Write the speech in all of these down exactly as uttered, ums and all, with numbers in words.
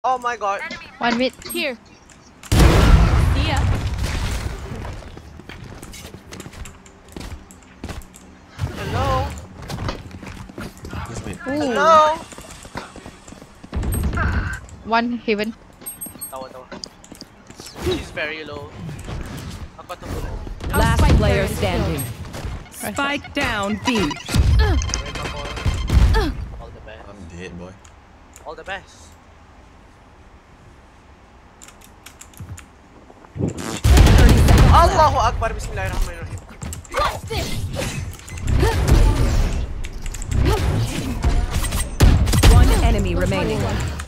Oh my god. One mid. Here. See ya. Hello. Hello. Hello. One heaven. Tawa, tawa. She's very low. Ako to pula. Last player standing. Spike down B. All the best. I'm dead, boy. All the best. Allahu Akbar. Bismillahirrahmanirrahim. One enemy remaining.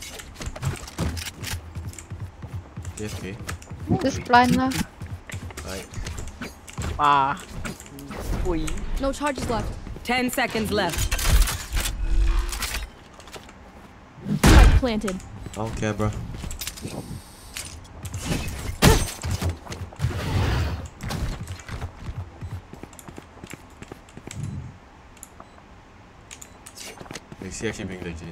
Yes, okay. Just blind lah. Right. Ah. Ui. No charges left. Ten seconds left. Spike planted. I don't care, bro. Is he actually being legit?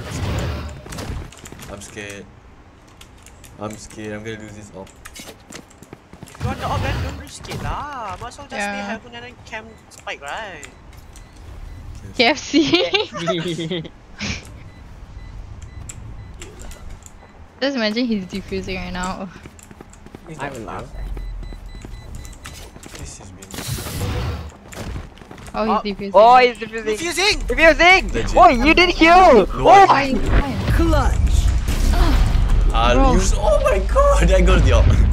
I'm scared. I'm scared. I'm gonna lose this op. You want the op, then don't risk it lah. Might as well just Yeah. stay high punya then cam spike, right? K F C. Just imagine he's defusing right now. I will laugh. This is been Oh, he's Oh. defusing. Oh, he's defusing. Defusing! Defusing! Legit. Oh, you did kill! No, Oh I my! Fine, fine. Clutch. I'll Bro. use. Oh my god! I got the op.